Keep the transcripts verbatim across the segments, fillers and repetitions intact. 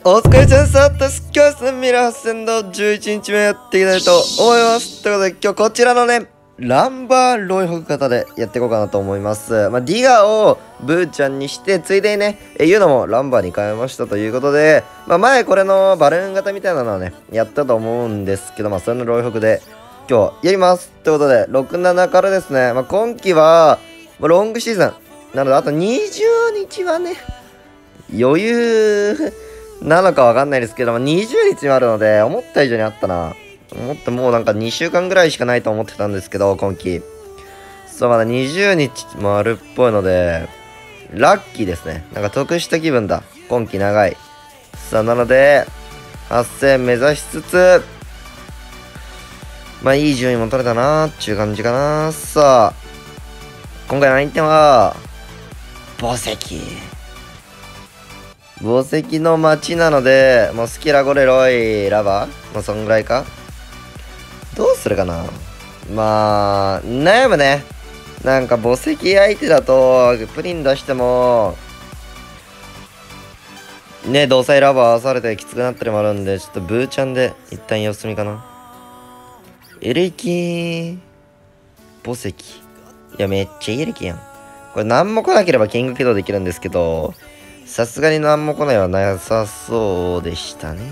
お疲れちゃんさんです。今日はミラー戦のじゅういちにちめやっていきたいと思います。ということで今日こちらのね、ランバーロイホグ型でやっていこうかなと思います。まあ、ディガーをブーちゃんにして、ついでにね、えユノもランバーに変えましたということで、まあ、前これのバルーン型みたいなのはね、やったと思うんですけど、まあ、それのロイホグで今日やります。ということで、ろく、ななからですね、まあ、今季は、まあ、ロングシーズン。なので、あとにじゅうにちはね、余裕なのかわかんないですけども、にじゅうにちもあるので、思った以上にあったな。思ってもうなんかにしゅうかんぐらいしかないと思ってたんですけど、今季。そう、まだにじゅうにちもあるっぽいので、ラッキーですね。なんか得した気分だ。今季長い。さあ、なので、はっせん目指しつつ、まあいい順位も取れたなーっていう感じかな。さあ、今回の相手は、墓石。墓石の街なので、もうスキラゴレロイラバまあそんぐらいか。どうするかな。まあ、悩むね。なんか墓石相手だと、プリン出しても、ね、同彩ラバー合わされてきつくなったりもあるんで、ちょっとブーちゃんで一旦様子見かな。エレキ墓石。いや、めっちゃいいエレキやん。これ何も来なければキング起動できるんですけど、さすがに何も来ないはなさそうでしたね。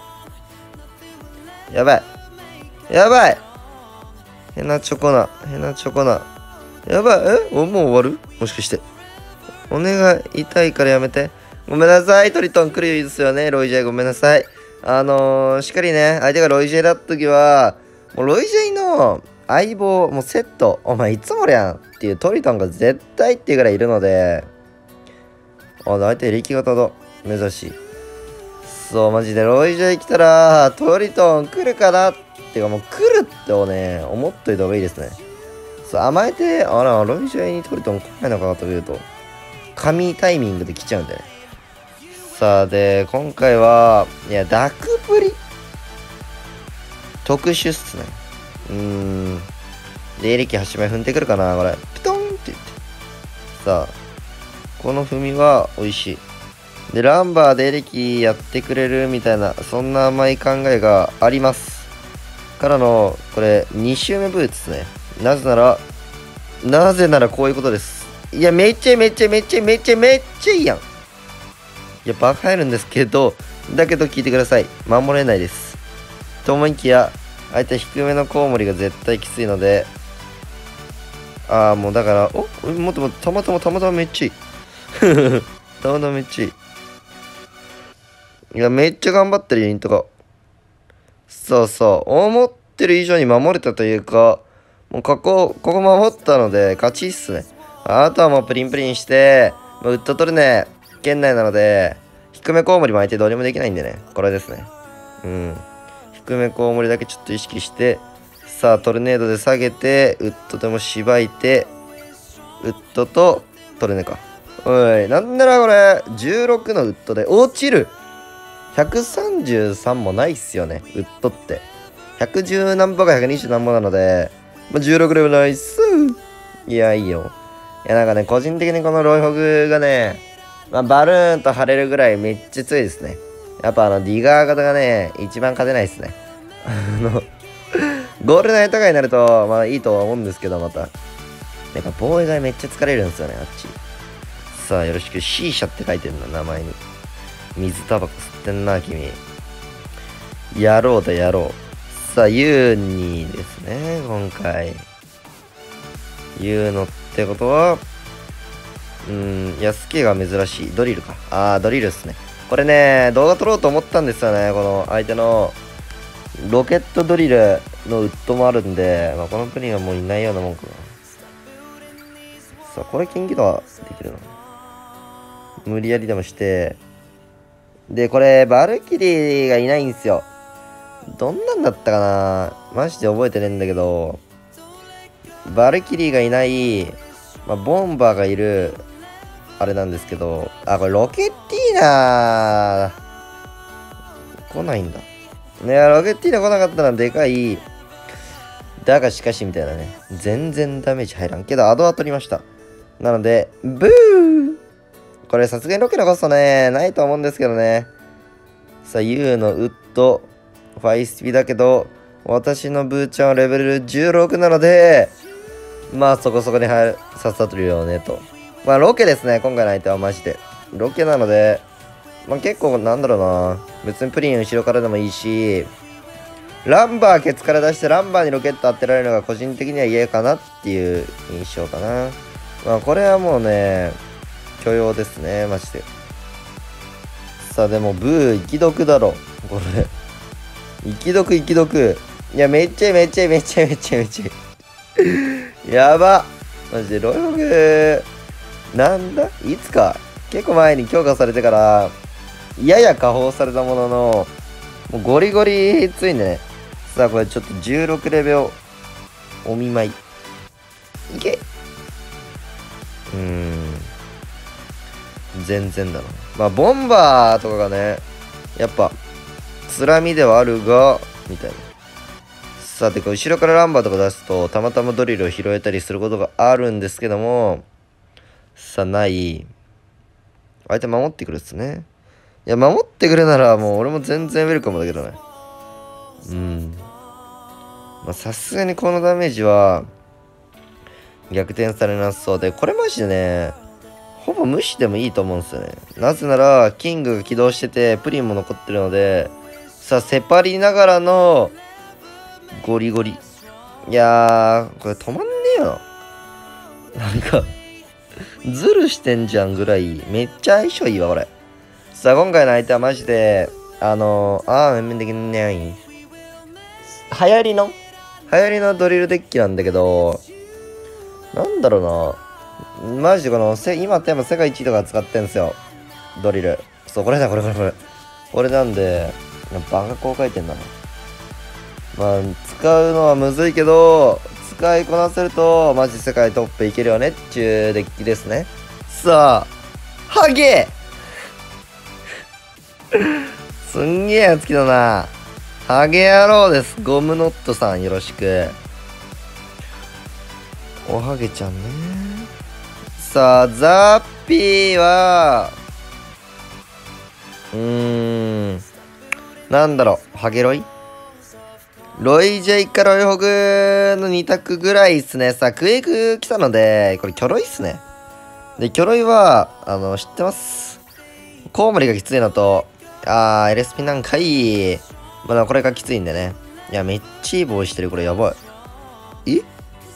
やばい。やばい。ヘナチョコナ。ヘナチョコナ。やばい。えおもう終わるもしかして。お願い。痛いからやめて。ごめんなさい。トリトン来るですよね。ロイジェイごめんなさい。あのー、しっかりね、相手がロイジェイだった時は、もうロイジェイの相棒、もうセット。お前いつもりゃんっていうトリトンが絶対っていうぐらいいるので、あ、相手力型だ。珍しい。そう、マジでロイジェイ来たら、トリトン来るかなっていうかもう来るってをね、思っといた方がいいですね。そう、甘えて、あら、ロイジェイにトリトン来ないのかなというと、神タイミングで来ちゃうんでね。さあ、で、今回は、いや、ダクプリ特殊っすね。うーん。で、エレキはちまい踏んでくるかなこれ。プトンって言って。さあ。この踏みは美味しい。で、ランバーでエレキやってくれるみたいな、そんな甘い考えがあります。からの、これ、に周目ブーツですね。なぜなら、なぜならこういうことです。いや、めっちゃめっちゃめっちゃめっちゃめっちゃいいやん。いや、バカ入るんですけど、だけど聞いてください。守れないです。と思いきや、相手低めのコウモリが絶対きついので、ああ、もうだから、おもっともっと、たまたまたまたまめっちゃいい。たまたまめっちゃいい。いや、めっちゃ頑張ってるユニットが。そうそう。思ってる以上に守れたというか、もうここ、ここ守ったので、勝ちっすね。あとはもうプリンプリンして、もうウッド取るね、圏内なので、低めコウモリも相手どうにもできないんでね。これですね。うん。低めコウモリだけちょっと意識して、さあ、トルネードで下げて、ウッドでもしばいて、ウッドとトルネか。おい、なんならこれ、じゅうろくのウッドで落ちる。ひゃくさんじゅうさんもないっすよね、ウッドって。ひゃくじゅう何歩かひゃくにじゅう何歩なので、まあ、じゅうろくレベルナイス。いや、いいよ。いや、なんかね、個人的にこのロイホグがね、まあ、バルーンと張れるぐらいめっちゃ強いですね。やっぱあの、ディガー型がね、一番勝てないっすね。あの、ゴールナイトがになると、まあいいとは思うんですけど、また。やっぱ防衛がめっちゃ疲れるんですよね、あっち。さあ、よろしく。シーシャって書いてんの、名前に。水タバコ吸ってんな、君。やろうだ、やろう。さあ、ユーニーですね、今回。ユーノってことは、うーん、ヤスケが珍しい。ドリルか。あー、ドリルっすね。これね、動画撮ろうと思ったんですよね、この相手のロケットドリルのウッドもあるんで、まあ、このプリンはもういないようなもんかな。さあ、これ金起動はできるの無理やりでもして、で、これ、バルキリーがいないんですよ。どんなんだったかなマジで覚えてねえんだけど、バルキリーがいない、まあ、ボンバーがいる、あれなんですけど、あ、これロケッティーナ来ないんだ。ねえ、ロケッティーナ来なかったらでかい。だがしかしみたいなね。全然ダメージ入らんけど、アドは取りました。なので、ブーこれさすがにロケのコストね、ないと思うんですけどね。 さあ、ユウのウッド、ファイスピだけど、私のブーちゃんはレベルじゅうろくなので、まあそこそこに入る、刺さってるよね、と。まあロケですね、今回の相手はマジで。ロケなので、まあ結構なんだろうな。別にプリン後ろからでもいいし、ランバーケツから出してランバーにロケット当てられるのが個人的には嫌かなっていう印象かな。まあこれはもうね、許容ですね、マジで。さあでもブー、生き毒だろ。これ。生き毒、生き毒。いや、めっちゃいい、めっちゃいい、めっちゃいい、めっちゃいい、めっちゃいい。やば。マジで、ロイホグ、なんだいつか、結構前に強化されてから、やや下放されたものの、もうゴリゴリついんでね。さあ、これちょっとじゅうろくレベルを、お見舞い。いけうーん。全然だな。まあ、ボンバーとかがね、やっぱ、つらみではあるが、みたいな。さて、こう後ろからランバーとか出すと、たまたまドリルを拾えたりすることがあるんですけども、さあ、ない。相手守ってくるっすね。いや、守ってくれなら、もう俺も全然ウェルカムだけどね。うん。まあ、さすがにこのダメージは、逆転されなさそうで、これマジでね、ほぼ無視でもいいと思うんですよね。なぜなら、キングが起動してて、プリンも残ってるので、さあ、セパりながらの、ゴリゴリ。いやー、これ止まんねえよ。なんか、ズルしてんじゃんぐらい、めっちゃ相性いいわ、これ。さあ、今回の相手はマジで、あのー、あー、面々的にね、流行りの流行りのドリルデッキなんだけど、なんだろうな。マジでこの、せ今って世界一位とか使ってんすよ。ドリル。そう、これだ、これこれこれ。これなんで、バカ高回転だな。まあ、使うのはむずいけど、使いこなせると、マジ世界トップいけるよねっていうデッキですね。さあ、ハゲすんげえやつきだな。ハゲ野郎です。ゴムノットさんよろしく。おはげちゃんね。さあ、ザッピーは、うーん、なんだろう、ハゲロイロイジェイかロイホグのに択ぐらいっすね。さあ、クエイク来たので、これキョロイっすね。で、キョロイは、あの、知ってます。コウモリがきついのと、あー、エルエスピ なんかいい。まだこれがきついんでね。いや、めっちゃいい防衛してる。これやばい。え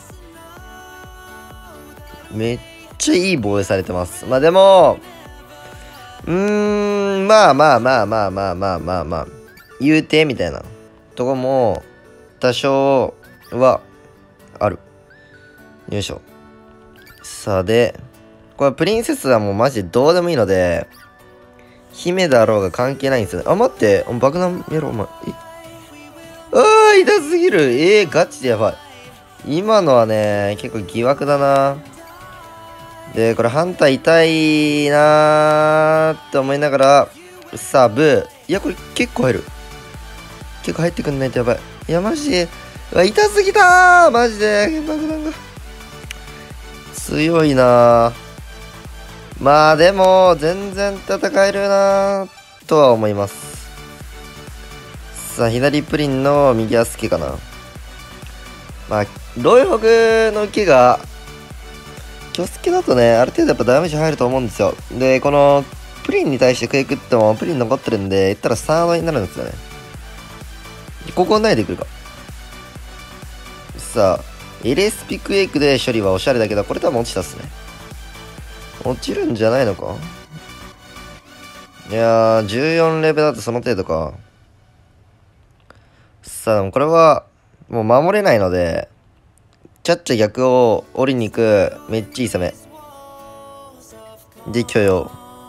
めっちゃいい防衛されてます。まあでも、うーん、まあまあまあまあまあまあまあまあ、言うてみたいなとこも、多少はある。よいしょ。さあで、これプリンセスはもうマジでどうでもいいので、姫だろうが関係ないんですよね。あ、待って。爆弾やろう、お前。えあー、痛すぎる。えー、ガチでやばい。今のはね、結構疑惑だな。で、これ、ハンター痛いなーって思いながら、さあ、ブー。いや、これ結構入る。結構入ってくんないとやばい。いや、マジで、うわ、痛すぎたーマジで、爆弾が。強いなー。まあ、でも、全然戦えるなーとは思います。さあ、左プリンの右アスケかな。まあ、ロイホグの受けが、キョスケだとね、ある程度やっぱダメージ入ると思うんですよ。で、この、プリンに対してクエイクっても、プリン残ってるんで、言ったらサードになるんですよね。ここないでくるか。さあ、エルエスピ クエイクで処理はおしゃれだけど、これ多分落ちたっすね。落ちるんじゃないのか。いやー、じゅうよんレベルだとその程度か。さあ、これは、もう守れないので、ちゃっちゃ逆を折りに行く、めっちゃいい攻め。で、許容。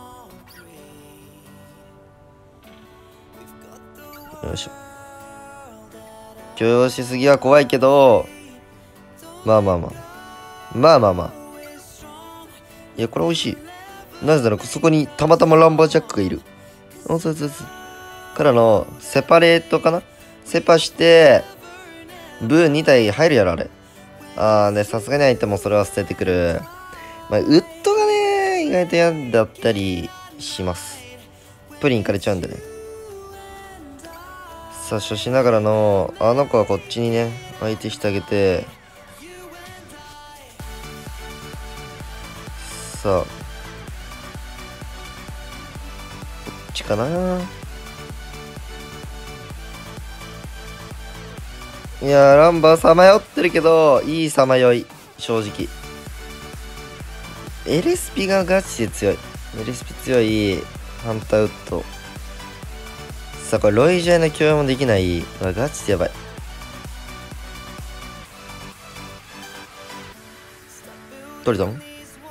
よいしょ。許容しすぎは怖いけど、まあまあまあ。まあまあまあ。いや、これ美味しい。なぜなら、そこにたまたまランバージャックがいる。あ、そうそうそう。からの、セパレートかなセパして、ブーに体入るやろ、あれ。あーね、さすがに相手もそれは捨ててくる。まあ、ウッドがね、意外と嫌だったりします。プリンいかれちゃうんでね。 さあ、初しながらの、あの子はこっちにね、相手してあげて、さあ、こっちかな。いやー、ランバーさまよってるけど、いいさまよい、正直。エレスピがガチで強い。エレスピ強い、ハンターウッド。さあ、これ、ロイジャイの共有もできない。ガチでやばい。トリトン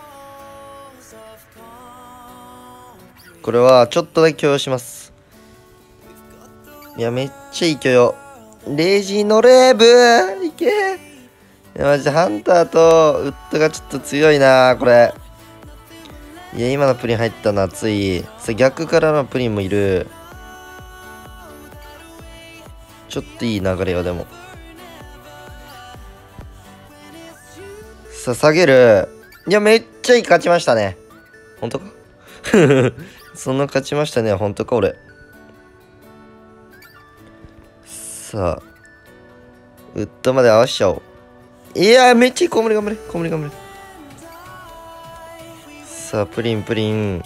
これは、ちょっとだけ許容します。いや、めっちゃいい許容。レイジーノレーブいけー。いや、マジでハンターとウッドがちょっと強いな、これ。いや、今のプリン入ったの熱い。さ、逆からのプリンもいる。ちょっといい流れよ、でも。さ、下げる。いや、めっちゃいい、勝ちましたね。本当かそんな勝ちましたね、本当か、俺。さあ、ウッドまで合わしちゃおう。いやー、めっちゃいい、コウモリ頑張れ、コウモリ頑張れ。さあ、プリン、プリン。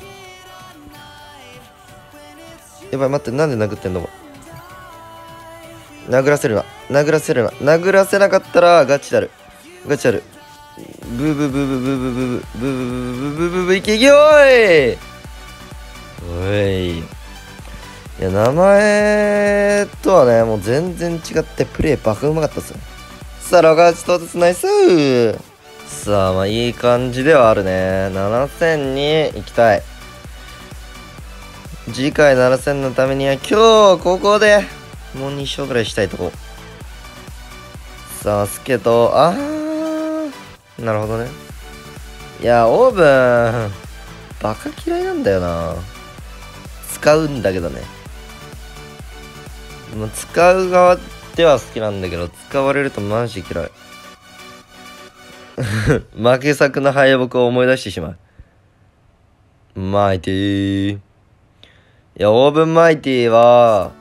やばい、待って、なんで殴ってんの？殴らせるな。殴らせるな。殴らせなかったらガチだる。ガチだる。ブーブーブーブーブーブーブーブーブーブーブーブーブーブーいけいけおいおい。いや、名前とはね、もう全然違ってプレイバカうまかったっすね。さあ、ロガーチ到達ナイスー。さあ、まあいい感じではあるね。ななせんに行きたい。次回ななせんのためには今日ここでもうに勝ぐらいしたいとこ。さあ、スケと、あー、なるほどね。いや、オーブン、バカ嫌いなんだよな。使うんだけどね。もう使う側では好きなんだけど、使われるとマジ嫌い。負け作の敗北を思い出してしまう。マイティー。いや、オーブンマイティーは、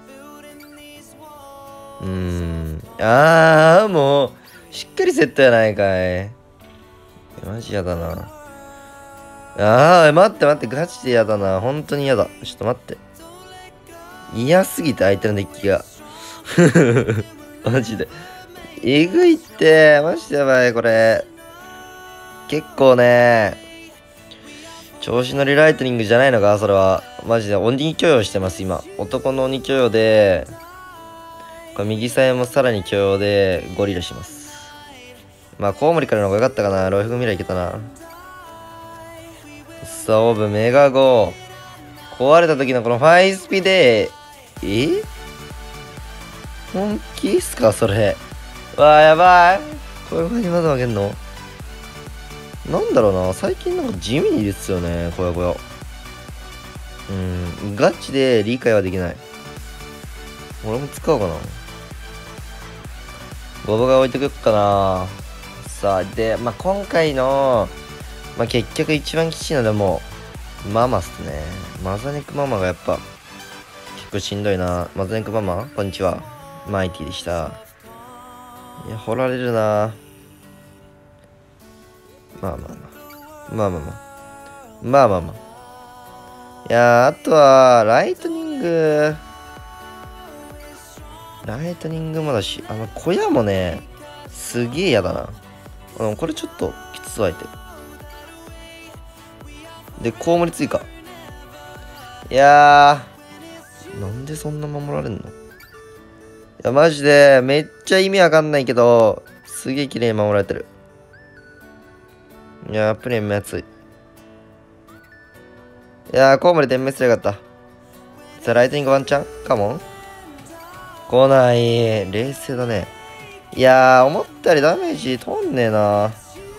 うーん。あー、もう、しっかりセットやないかい。マジやだな。あー、待って待って、ガチでやだな。本当にやだ。ちょっと待って。嫌すぎて相手のデッキが。マジで。えぐいって、マジでやばい、これ。結構ね、調子乗りライトニングじゃないのか、それは。マジで鬼許容してます、今。男の鬼許容で、これ右サイもさらに許容でゴリラします。まあ、コウモリからの方が良かったかな。ロイフグ未来いけたな。さあ、オーブメガゴー。壊れた時のこのファイスピで、え本気っすか、それ。わあ、やばい。こういう風にまだ負けんの？なんだろうな。最近なんか地味にいるっすよね、こやこや。うん、ガチで理解はできない。俺も使おうかな。ボボが置いてくっかな。さあ、で、まあ、今回の、まあ、結局一番きついのでもう、ママっすね。マザネクママがやっぱ、結構しんどいな。マザネクママこんにちは。マイティでした。いや、掘られるな。まあまあまあ。まあまあまあ。まあまあまあ。いやー、あとは、ライトニング。ライトニングもだし、あの、小屋もね、すげえ嫌だな。うん、これちょっときつそう相手。で、コウモリ追加。いやー、なんでそんな守られんの？いや、マジで、めっちゃ意味わかんないけど、すげえ綺麗に守られてる。いやー、プレミア熱い。いやー、コウモリ点滅すればよかった。さあ、ライトニングワンチャンカモン来ない。冷静だね。いやー、思ったよりダメージ取んねえな。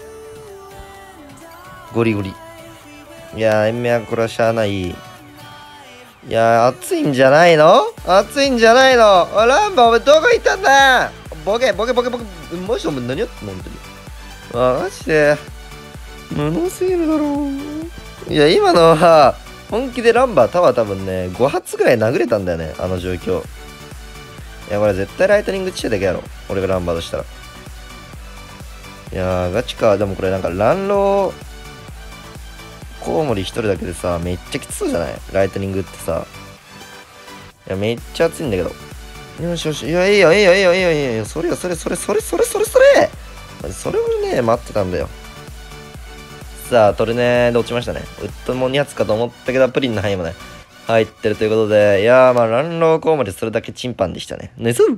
ゴリゴリ。いやー、延命はこれはしゃあない。いやー、熱いんじゃないの？熱いんじゃないの？おランバー、お前どこ行ったんだ？ボケ、ボケ、ボケ、ボケ。マジでお前何やってんの？本当に。あ、マジで。無能すぎるだろう。いや、今のは、本気でランバータワー多分ね、ご発ぐらい殴れたんだよね、あの状況。 いや、これ絶対ライトニングチェだけやろ。俺がランバーとしたら。いやー、ガチか。でもこれなんか、ランロー、コウモリ一人だけでさ、めっちゃきつそうじゃないライトニングってさ。いや、めっちゃ熱いんだけど。よしよし。いや、いいよ、いいよ、いいよ、いいよ、いいよ。それよ、それ、それ、それ、それ、それ、それそれをね、待ってたんだよ。さあ、トルネで落ちましたね。ウッドもに発かと思ったけど、プリンの範囲もね、入ってるということで、いやー、まあ、ランローコウモリそれだけチンパンでしたね。ねす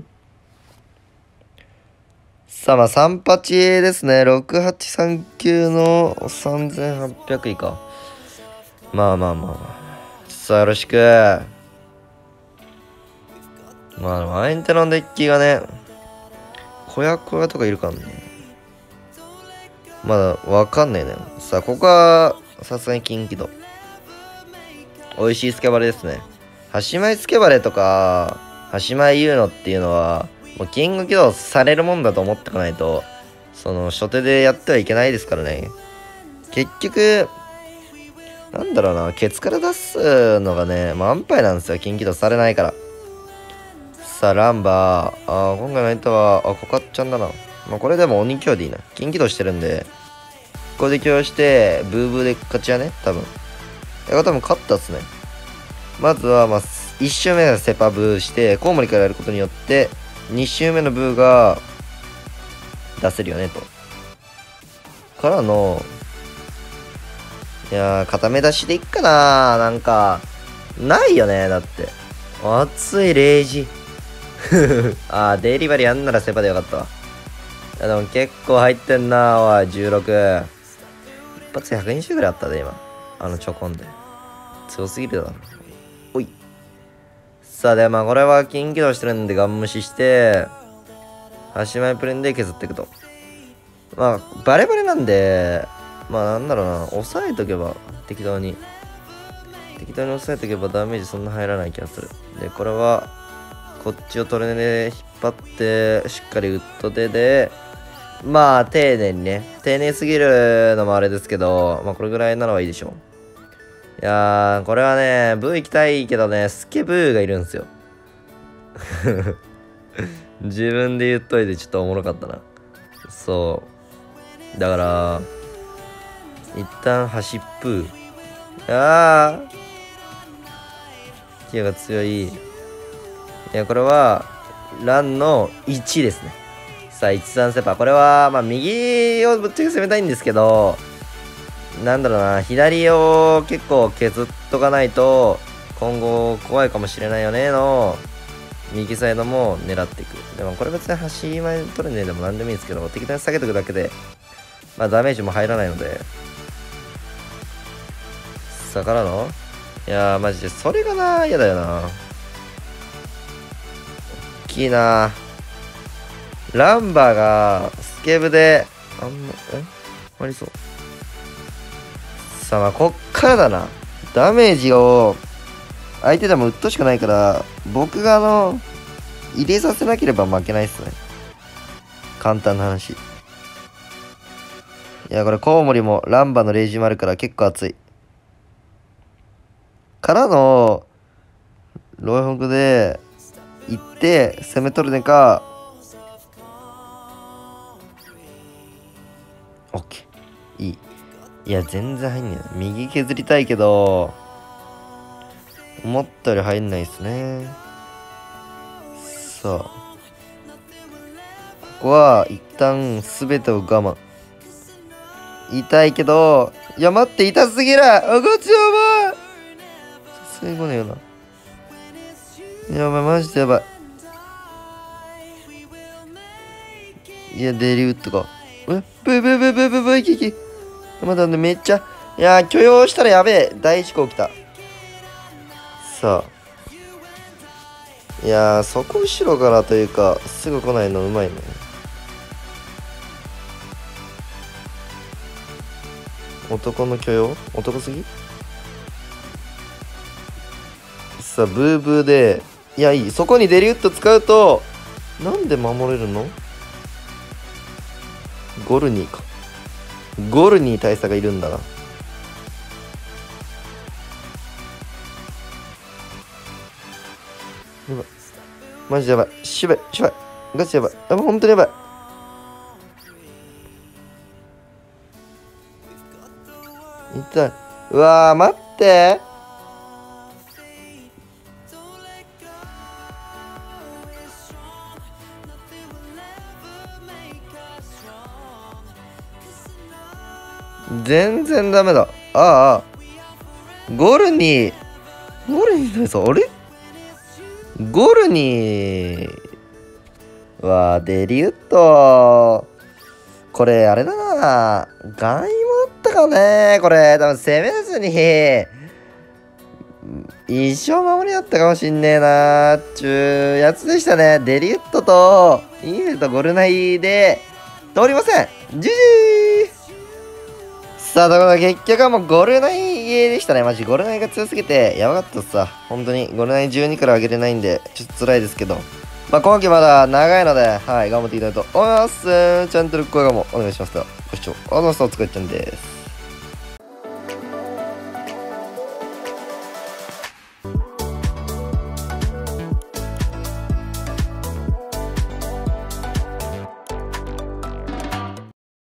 さあ、まあ、さんパチですね。ろくはちさんきゅうのさんぜんはっぴゃく以下。まあまあまあまあ。さあ、よろしく。まあ、でも相手のデッキがね、小屋小屋とかいるからね。まだわかんないね。さあ、ここは、さすがに近畿度。美味しいスケバレですね。端前スケバレとか、端前言うのっていうのは、もうキング起動されるもんだと思っておかないと、その、初手でやってはいけないですからね。結局、なんだろうな、ケツから出すのがね、まあ、安牌なんですよ。キング起動されないから。さあ、ランバー。あー、今回の相手は、あ、コカッちゃんだな。まあ、これでも鬼強でいいな。キング起動してるんで、ここで強して、ブーブーで勝ちやね、多分。いや、多分勝ったっすね。まずは、まあ、いち周目がセパブーして、コウモリからやることによって、に周目のブーが出せるよね、と。からの、いやー、固め出しでいっかなー。なんか、ないよね、だって。熱いレイジ。あー、デリバリーやんならセパでよかったわ。いや、でも結構入ってんなー、おい、じゅうろく。一発ひゃくにじゅうぐらいあったで、今。あの、ちょこんで。強すぎるだろ。おい。さあ、で、まあ、これは金起動してるんで、ガン無視して、端前プレンで削っていくと。まあ、バレバレなんで、まあ、なんだろうな、押さえとけば、適当に。適当に押さえとけばダメージそんな入らない気がする。で、これは、こっちをトレネで引っ張って、しっかりウッド手で、まあ、丁寧にね、丁寧すぎるのもあれですけど、まあ、これぐらいなのはいいでしょう。いやー、これはね、ブー行きたいけどね、スケブーがいるんですよ。自分で言っといてちょっとおもろかったな。そう。だから、一旦端っぷー。あー。キアが強い。いや、これは、ランのいちですね。さあ、いちさんセパ。これは、まあ、右をぶっちゃけ攻めたいんですけど、なんだろうな、左を結構削っとかないと、今後怖いかもしれないよねの、右サイドも狙っていく。でもこれ別に端前取るねでも何でもいいんですけど、適当に下げておくだけで、まあダメージも入らないので。さあからのいやーマジで、それがな、嫌だよな。大きいな。ランバーが、スケブで、あんま、えありそう。さあ、まあ、こっからだな。ダメージを、相手でもウッドしかないから、僕があの、入れさせなければ負けないっすね。簡単な話。いや、これ、コウモリもランバのレイジもあるから結構熱い。からの、ロイホクで、行って、攻め取るねか、オッケー。いい。いや、全然入んねえな。右削りたいけど、思ったより入んないっすね。さあ。ここは、一旦全てを我慢。痛いけど、いや、待って、痛すぎるあ、こっちやばいさすがに来ねえよな。やばい、マジでやばい。いや、デリウッドか。え、ブーブーブーブーブーブー、いきいき。まだね、めっちゃ。いやー、許容したらやべえ。大事故起きた。さあ。いやー、そこ後ろからというか、すぐ来ないのうまいね。男の許容男すぎさあ、ブーブーで、いや、いい。そこにデリウッド使うと、なんで守れるのゴルニーか。ゴルニー大佐がいるんだな。やばい。 マジでやばい。しばい、しばい。ガチやばい。やばい、ほんとにやばい。痛い。うわー、待って。全然ダメだ。ああ。ゴルニー。ゴルニーだぞ。あれゴルニー。うわー、デリウッド。これ、あれだな。ガンイもあったかね。これ、多分攻めずに、一生守りだったかもしんねえな。ちゅうやつでしたね。デリウッドと、インフェルとゴルナイで、通りません。ジジー。さあ、だから結局はもうゴルナイゲーでしたね。マジゴルナイが強すぎて、やばかったっすさ。本当に、ゴルナイじゅうにから上げれないんで、ちょっと辛いですけど。まあ、今季まだ長いので、はい、頑張っていきたいと思います。チャンネル登録もお願いします。ご視聴ありがとうございました。お疲れちゃんです。